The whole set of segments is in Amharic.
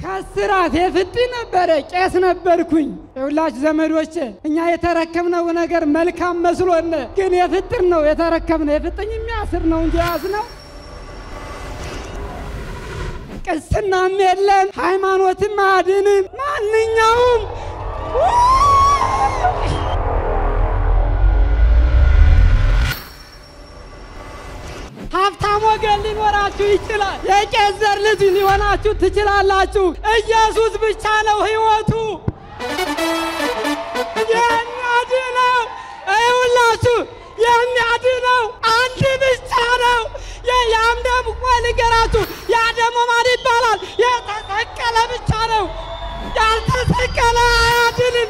ከስራት የፍጥ ነበር ቄስ ነበርኩኝ ይውላች ዘመዶቼ እኛ የተረከምነው ነገር መልካም መስሎን ግን የፍጥር ነው የተረከምነው የፍጥኝ የሚያስር ነው እንጂ ያዝነው ቅስናም የለም ሃይማኖትም አድንም ማንኛውም ሀብታም ወገን ሊኖራችሁ ይችላል የቄስ ዘር ልጅ ሊሆናችሁ ትችላላችሁ ኢየሱስ ብቻ ነው ህይወቱ የሚያድነው አይውላችሁ የሚያድነው አንድ ብቻ ነው ያምደም ወልገራችሁ ያደሞ ማን ይባላል የተሰቀለ ብቻ ነው ያልተሰቀለ አያድንም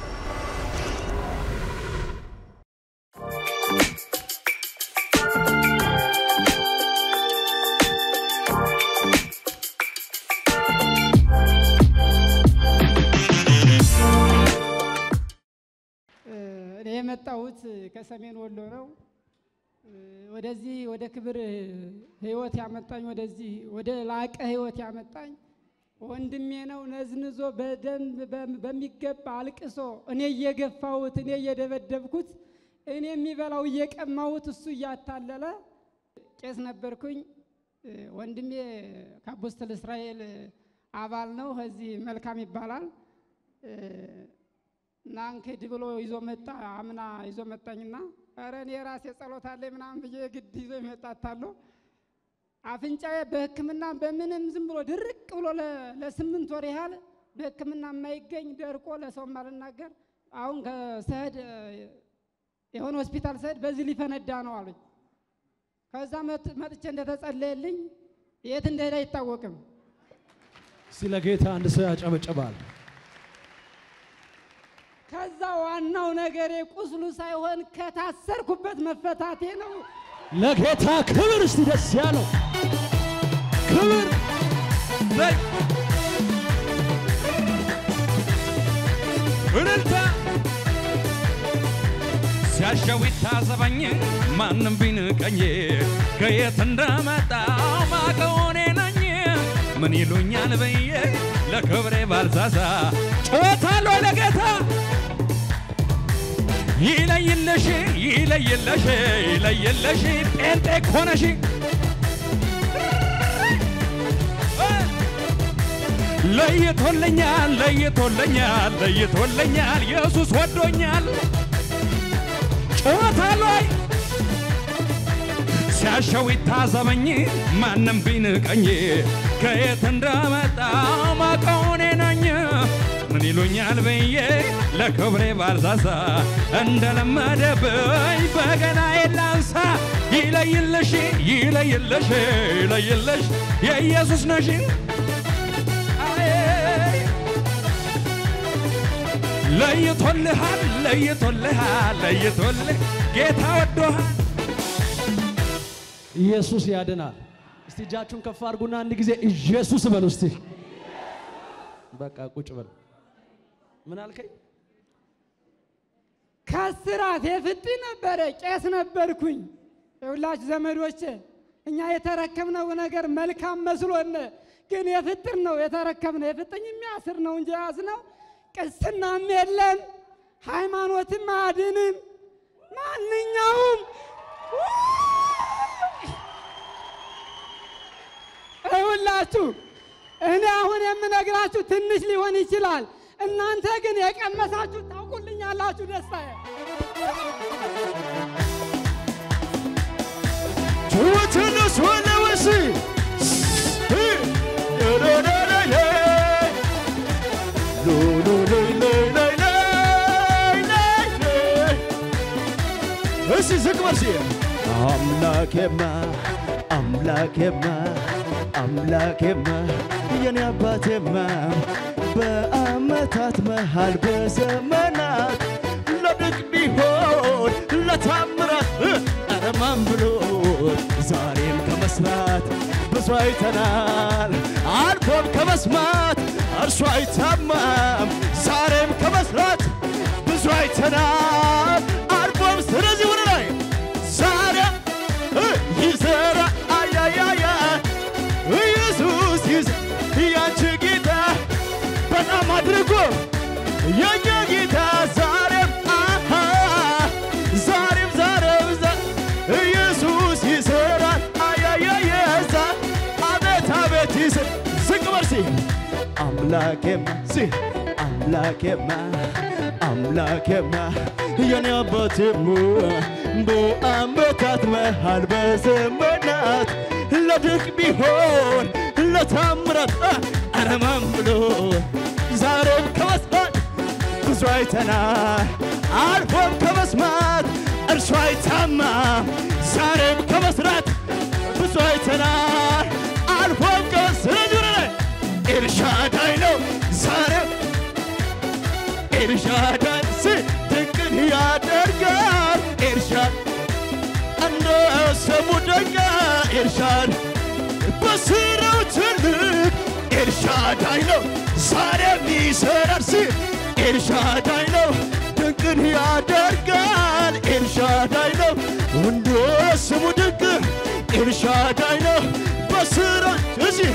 የመጣሁት ከሰሜን ወሎ ነው ወደዚህ ወደ ክብር ህይወት ያመጣኝ ወደዚህ ወደ ላቀ ህይወት ያመጣኝ ወንድሜ ነው ነዝንዞ በደንብ በሚገባ አልቅሶ እኔ እየገፋሁት እኔ እየደበደብኩት እኔ የሚበላው እየቀማሁት እሱ ያታለለ ቄስ ነበርኩኝ ወንድሜ ካፖስተል እስራኤል አባል ነው እዚህ መልካም ይባላል ናንከድ ብሎ ይዞ መጣ አምና ይዞ መጣኝና አረን የራስ የጸሎት አለ ምናምን በየግድ ይዞ ይመጣታሉ አፍንጫዬ በህክምና በምንም ዝም ብሎ ድርቅ ብሎ ለ8 ወር ያህል በህክምና የማይገኝ ደርቆ ለሰው ማልናገር አሁን ከሰድ የሆነ ሆስፒታል ሰድ በዚህ ሊፈነዳ ነው አሉኝ ከዛ መጥቼ እንደተጸለየልኝ የት እንደሄደ አይታወቅም ስለ ጌታ አንድ ሰው ያጨበጨባል ከዛ ዋናው ነገሬ ቁስሉ ሳይሆን ከታሰርኩበት መፈታቴ ነው ለጌታ ክብር እስቲ ደስ ያለው ክብር እልልታ ሲያሻው ይታዘበኝ ማንም ቢንቀኝ ከየት እንደመጣው ማቀውኔ ነኝ ምን ይሉኛል በየ ለክብሬ ባልዛዛ ጮታለሁ ለጌታ ይለይልሽ ይለይልሽ ይለይልሽ ጴንጤ ኮነሽ ለይቶልኛል ለይቶልኛል ለይቶልኛል ኢየሱስ ወዶኛል ጮታለሁ ሲያሻው ይታዘበኝ ማንም ቢንቀኝ ከየት እንደመጣው ማቀውኔ ነኝ ምን ይሉኛል በየ ለክብሬ ባልዛዛ እንደለመደብኝ በገናዬ ላንሳ ይለይልሽ ይለይልሽ ይለይልሽ የኢየሱስ ነሽ ለይቶልሃል ለይቶልሃል ለይቶልህ ጌታ ወዶሃል ኢየሱስ ያድናል እስቲ እጃችሁን ከፍ አድርጉና አንድ ጊዜ ኢየሱስ በሉ እስቲ በቃ ቁጭ በል ምን አልከኝ ከስራት የፍጥ ነበር ቄስ ነበርኩኝ ይውላች ዘመዶቼ እኛ የተረከምነው ነገር መልካም መስሎን ግን የፍጥር ነው የተረከምነው የፍጥኝ የሚያስር ነው እንጂ ያዝነው ቅስናም የለም ሃይማኖትም አድንም ማንኛውም ይውላችሁ እኔ አሁን የምነግራችሁ ትንሽ ሊሆን ይችላል እናንተ ግን የቀመሳችሁ ታውቁልኛላችሁ ደስታዬ ቹትንስ ወለወሲ እሺ ዝግበርሲ አምላኬማ አምላኬማ አምላኬማ የኔ አባቴማ በአመታት መሃል በዘመናት ለድቅ ቢሆን ለታምራት አረማም ብሎ ዛሬም ከመስራት ብዙ አይተናል አልፎም ከመስማት እርሱ አይታማም ዛሬም ከመስራት ብዙ አይተናል አልፎም ስለዚህ ወደ ላይ ዛሬ ይዘራ አያያያ ኢየሱስ ያንቺ ጌታ የኛ ጌታ ዛሬም ኢየሱስ ይሰራል አያያየዛ አቤት አቤት ይሰራ ዝቅ በርሲ አምላኬማ የኔ አባቴማ በአመታት መሃል በዘመናት ለድንቅ ቢሆን ለታምራት አረማም ብሎ ዛሬም ከመስማት ብዙ አይተናል አልፎም ከመስማት እርሱ አይታማም ዛሬም ከመስራት ብዙ አይተናል አልፎም ከመስራት ኤልሻዳይ ነው ዛሬም ኤልሻዳይ ድንቅን ያደርጋል ኤልሻድ እንደ ስሙ ድንቅ ኤልሻድ በስራው ትልቅ ኤልሻዳይ ነው ዛሬም ይሰራል ኤልሻዳይ ነው ድንቅን ያደርጋል ኤልሻዳይ ነው እንደ ስሙ ድንቅ ኤልሻዳይ ነው በስራው እዚህ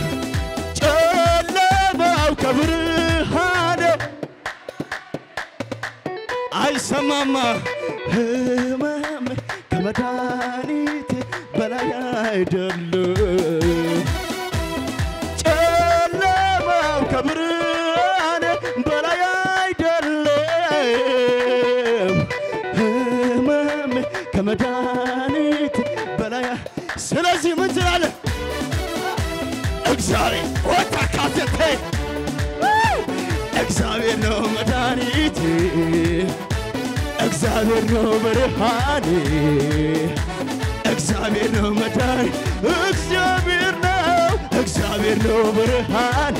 ጨለማው ከብርሃን አይሰማማ ህመም ከመድኃኒት በላይ አይደለም ጨለማው ከብርሃን በላይ አይደለም ህመም ከመድኃኒት በላይ ስለዚህ ምን ትላለህ እግዚአብሔር ወጣካተተ እግዚአብሔር ነው መድኃኒቴ እግዚአብሔር ነው ብርሃኔ እግዚአብሔር ነው መድኃኒቴ እግዚአብሔር ነው ብርሃኔ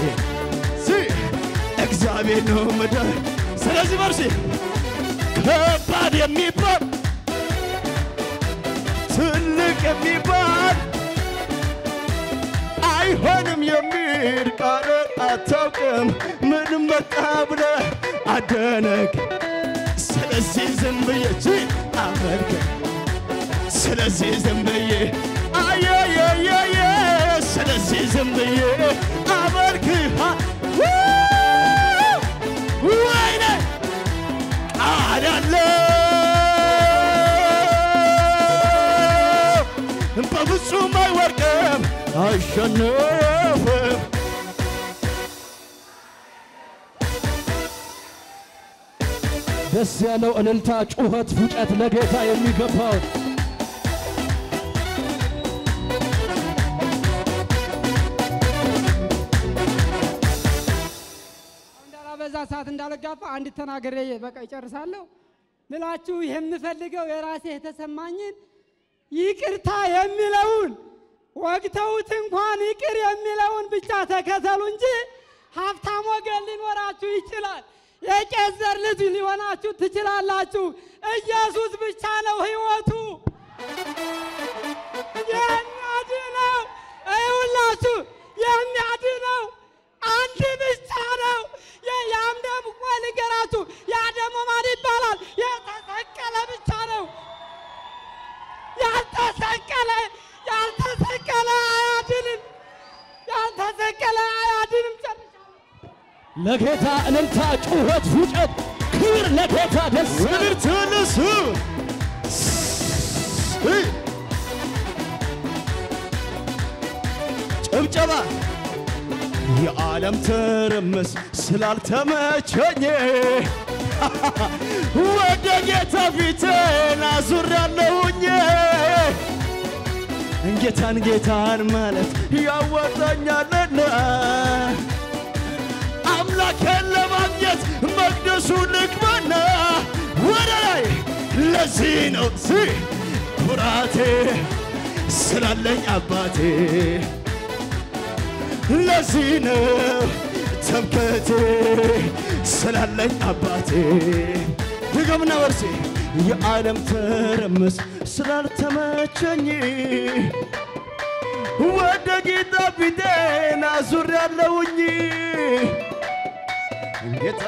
እግዚአብሔር ነው መድኃኒቴ ስለዚህ መርሲ ከባድ የሚባል ትልቅ የሚባል አይሆንም የሚል ቃል አታውቅም ምንም መጣ ብለህ አደነቅ ስለዚህ ዝም ብዬ አመልክ ስለዚህ ዝም ብዬ አየየየየ ስለዚህ ዝም ብዬ አመልክ ወይኔ ቃል አለው በፍጹም አይወድቅም አይሸነፍም ደስ ያለው እልልታ ጩኸት ፉጨት ለጌታ የሚገባው በዛ ሰዓት እንዳልጋፋ አንድ ተናገሬ በቃ ይጨርሳለሁ ምላችሁ የምፈልገው የራሴ የተሰማኝን ይቅርታ የሚለውን ወግተውት እንኳን ይቅር የሚለውን ብቻ ተከተሉ እንጂ ሀብታም ወገን ሊኖራችሁ ይችላል የቄስ ዘር ልጅ ሊሆናችሁ ትችላላችሁ ኢየሱስ ብቻ ነው ህይወቱ የሚያድነው አይውላችሁ የሚያድነው አንድ ብቻ ነው ያም ደግሞ ልንገራችሁ ያ ደግሞ ማን ይባላል የተሰቀለ ብቻ ነው ያልተሰቀለ አያድንም ያልተሰቀለ አያድንም ለጌታ እልልታ ጩኸት ፉጨት ክብር ለጌታ ደስ ክብር ትንሱ ጭብጨባ የዓለም ትርምስ ስላልተመቸኝ ወደ ጌታ ፊቴን አዙሬያለሁኝ ጌታን ማለት ያወጣኛልና አምላኬን ለማግኘት መቅደሱ ልግባና ወደ ላይ ለዚህ ነው ኩራቴ ስላለኝ አባቴ ለዚህ ነው ተምከቴ ስላለኝ አባቴ ድገምና ወርሴ የዓለም ትርምስ ስላልተመቸኝ ወደ ጌታ ፊቴን አዙሬያለሁኝ ጌታ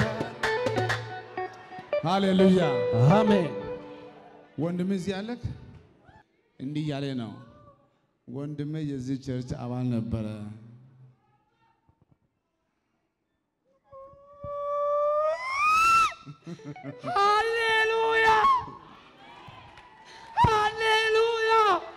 ሃሌሉያ አሜን ወንድም እዚህ ያለክ እንዲህ ያለ ነው ወንድም የዚህ ቸርች አባል ነበረ ሃሌሉያ ሃሌሉያ።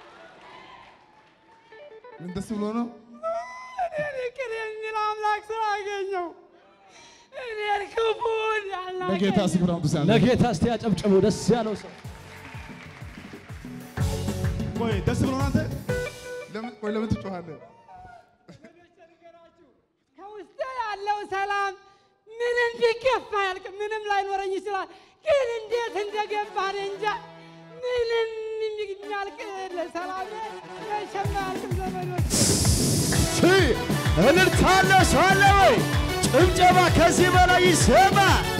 ምን ደስ ብሎ ነው? እኔ ቅር የሚል አምላክ ስላገኘው እኔን ክፉን ለጌታ ስፍራ አምጥተናል። ለጌታ እስቲ ያጨብጭቡ ደስ ያለው ሰው። ቆይ ደስ ብሎ አንተ ለምን ትጮኻለህ? ከውስጤ ያለው ሰላም ምንም ቢገፋ ያልቅም፣ ምንም ላይኖረኝ ይችላል፣ ግን እንዴት እንደገባን እንጃ። ምንም የሚያልቅ ሰላም መቼም አያልቅም ዘመዶች። እልልታ አለ ሰው አለ ወይ? ጭብጨባ ከዚህ በላይ ይሰማ።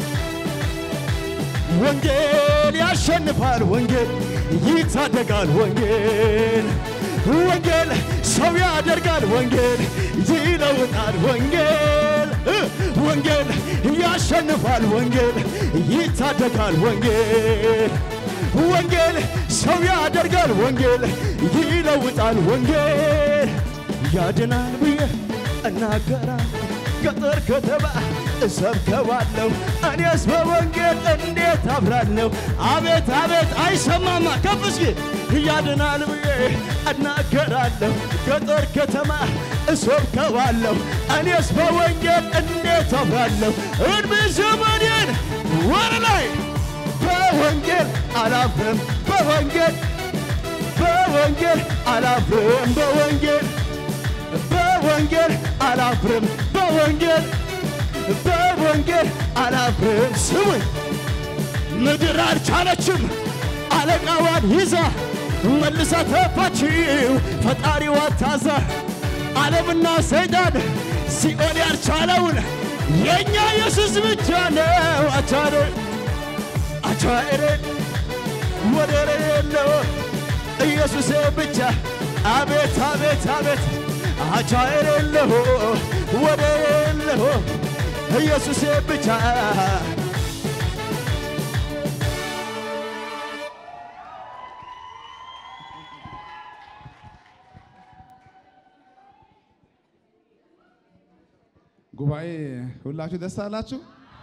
ወንጌል ያሸንፋል፣ ወንጌል ይታደጋል፣ ወንጌል ወንጌል ሰው ያደርጋል፣ ወንጌል ይለውጣል፣ ወንጌል ወንጌል ያሸንፋል፣ ወንጌል ይታደጋል፣ ወንጌል ወንጌል ሰው ያደርጋል፣ ወንጌል ይለውጣል፣ ወንጌል ያድናል ብዬ እናገራለሁ። ገጠር ከተማ እሰብከዋለሁ፣ እኔስ በወንጌል እንዴት አፍራለሁ። አቤት አቤት አይሰማማ ከፍ እስኪ ያድናል ብዬ እናገራለሁ። ገጠር ከተማ እሰብከዋለሁ፣ እኔስ በወንጌል እንዴት አፍራለሁ። እድሜ ዘመኔን ወደ ላይ በወንጌል አላፍርም፣ በወንጌል አላፍርም፣ በወንጌል አላፍርም፣ በወንጌል አላፍርም። ስሙኝ ምድር አልቻለችም አለቃዋን ይዛ መልሳ ተፋችው ፈጣሪዋ ታዛ። ዓለምና ሰይጣን ሲኦል ያልቻለውን የእኛ ኢየሱስ ብቻ ነው አቻሬን ወደር የለው ኢየሱስ ብቻ። አቤት አቤት አቤት አቻሬን የለው ወደር የለው ኢየሱስ ብቻ። ጉባኤ ሁላችሁ ደስ አላችሁ?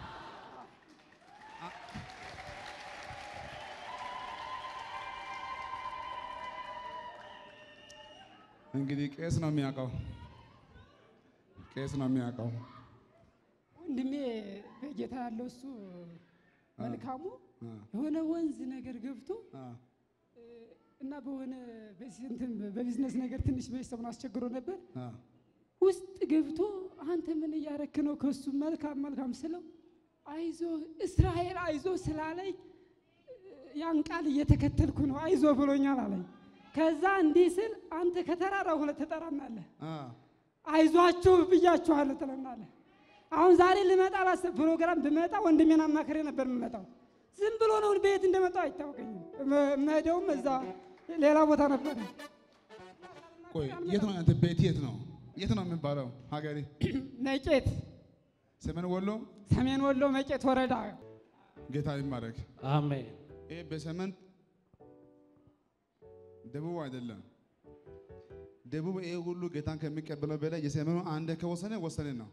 እንግዲህ ቄስ ነው የሚያውቀው፣ ቄስ ነው የሚያውቀው። ወንድሜ በጌታ ያለው እሱ መልካሙ የሆነ ወንዝ ነገር ገብቶ እና በሆነ በቢዝነስ ነገር ትንሽ ቤተሰቡን አስቸግሮ ነበር። ውስጥ ገብቶ አንተ ምን እያረክ ነው? ከሱ መልካም ስለው አይዞ እስራኤል አይዞ ስላለኝ ያን ቃል እየተከተልኩ ነው አይዞ ብሎኛል አለኝ። ከዛ እንዲህ ስል አንተ ከተራራው ሁለት ተጠራናለህ፣ አይዟችሁ ብያችኋለሁ ትለናለህ። አሁን ዛሬ ልመጣ ባሰብ ፕሮግራም ብመጣ ወንድሜን አማክሬ ነበር የምመጣው። ዝም ብሎ ነው ቤት እንደመጣው አይታወቀኝም። መሄደውም እዛ ሌላ ቦታ ነበር። ቆይ የት ነው አንተ ቤት? የት ነው የሚባለው? ሀገሬ መቄት፣ ሰሜን ወሎ መቄት ወረዳ። ጌታ ይባረክ። አሜን። ይሄ በሰሜን ደቡብ አይደለም። ደቡብ ይሄ ሁሉ ጌታን ከሚቀበለው በላይ የሰሜኑ አንድ ከወሰነ ነው።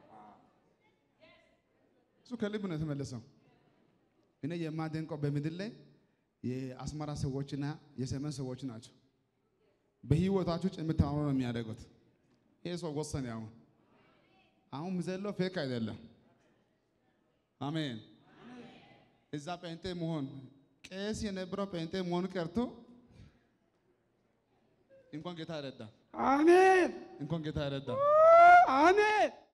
እሱ ከልብ ነው የተመለሰው። እኔ የማደንቀው በምድር ላይ የአስመራ ሰዎችና የሰሜን ሰዎች ናቸው። በህይወታችሁ ጭምር ተማምነው ነው የሚያደርጉት። ይሄ ሰው ወሰነ። አሁን ምዘለው ፌክ አይደለም። አሜን። እዛ ጴንጤ መሆን ቄስ የነበረው ጴንጤ መሆን ቀርቶ እንኳን ጌታ ረዳ። አሜን። እንኳን ጌታ ረዳ። አሜን።